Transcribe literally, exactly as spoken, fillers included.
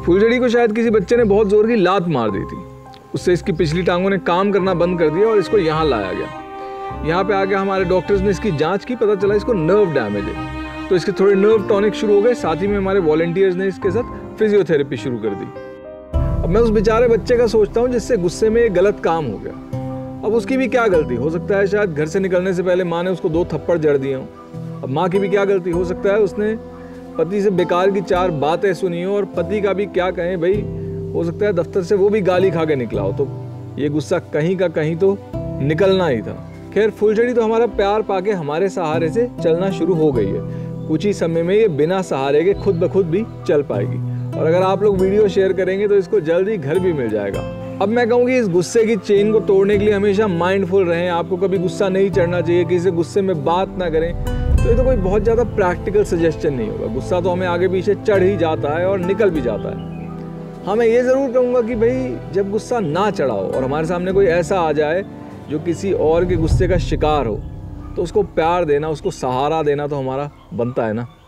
फुलझड़ी को शायद किसी बच्चे ने बहुत जोर की लात मार दी थी, उससे इसकी पिछली टांगों ने काम करना बंद कर दिया और इसको यहाँ लाया गया। यहाँ पे आके हमारे डॉक्टर्स ने इसकी जांच की, पता चला इसको नर्व डैमेज है, तो इसके थोड़े नर्व टॉनिक शुरू हो गए। साथ ही में हमारे वॉलंटियर्स ने इसके साथ फिजियोथेरेपी शुरू कर दी। अब मैं उस बेचारे बच्चे का सोचता हूँ जिससे गुस्से में एक गलत काम हो गया। अब उसकी भी क्या गलती, हो सकता है शायद घर से निकलने से पहले माँ ने उसको दो थप्पड़ जड़ दिए हों। अब माँ की भी क्या गलती, हो सकता है उसने पति से बेकार की चार बातें सुनी हो, और पति का भी क्या कहें भाई, हो सकता है दफ्तर से वो भी गाली खा के निकला हो, तो ये गुस्सा कहीं का कहीं तो निकलना ही था। खैर फुलझड़ी तो हमारा प्यार पाके हमारे सहारे से चलना शुरू हो गई है। कुछ ही समय में ये बिना सहारे के खुद ब खुद भी चल पाएगी, और अगर आप लोग वीडियो शेयर करेंगे तो इसको जल्दी घर भी मिल जाएगा। अब मैं कहूँगी इस गुस्से की चेन को तोड़ने के लिए हमेशा माइंडफुल रहें। आपको कभी गुस्सा नहीं चढ़ना चाहिए, किसी से गुस्से में बात ना करें। तो ये तो कोई बहुत ज़्यादा प्रैक्टिकल सजेशन नहीं होगा, गुस्सा तो हमें आगे पीछे चढ़ ही जाता है और निकल भी जाता है। हाँ मैं ये ज़रूर कहूँगा कि भाई जब गुस्सा ना चढ़ाओ और हमारे सामने कोई ऐसा आ जाए जो किसी और के गुस्से का शिकार हो, तो उसको प्यार देना, उसको सहारा देना तो हमारा बनता है ना।